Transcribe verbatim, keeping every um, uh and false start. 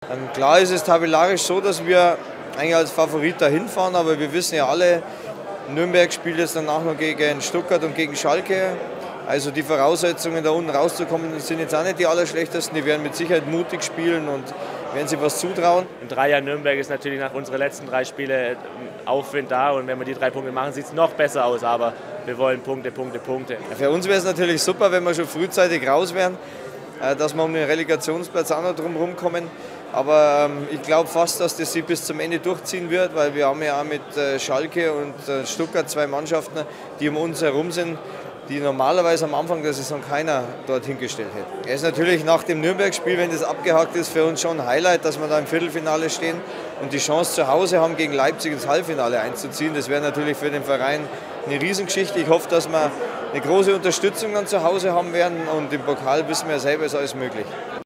Ähm, klar ist es tabellarisch so, dass wir eigentlich als Favorit dahin fahren, aber wir wissen ja alle, Nürnberg spielt jetzt danach noch gegen Stuttgart und gegen Schalke. Also die Voraussetzungen, da unten rauszukommen, sind jetzt auch nicht die allerschlechtesten. Die werden mit Sicherheit mutig spielen und werden sich was zutrauen. In drei Jahren Nürnberg ist natürlich nach unseren letzten drei Spielen Aufwind da. Und wenn wir die drei Punkte machen, sieht es noch besser aus. Aber wir wollen Punkte, Punkte, Punkte. Für uns wäre es natürlich super, wenn wir schon frühzeitig raus wären, dass wir um den Relegationsplatz auch noch drum rumkommen. Aber ähm, ich glaube fast, dass das sich bis zum Ende durchziehen wird, weil wir haben ja auch mit äh, Schalke und äh, Stuttgart zwei Mannschaften, die um uns herum sind, die normalerweise am Anfang der Saison keiner dorthin gestellt hätte. Es ist natürlich nach dem Nürnberg-Spiel, wenn das abgehakt ist, für uns schon ein Highlight, dass wir da im Viertelfinale stehen und die Chance zu Hause haben, gegen Leipzig ins Halbfinale einzuziehen. Das wäre natürlich für den Verein eine Riesengeschichte. Ich hoffe, dass wir eine große Unterstützung dann zu Hause haben werden und im Pokal wissen wir ja selber, ist alles möglich.